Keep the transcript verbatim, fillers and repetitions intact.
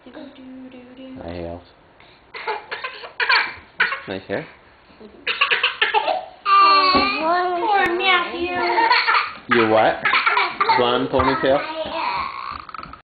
Hi, Hales. Nice hair. Poor Matthew. You what? Blonde ponytail?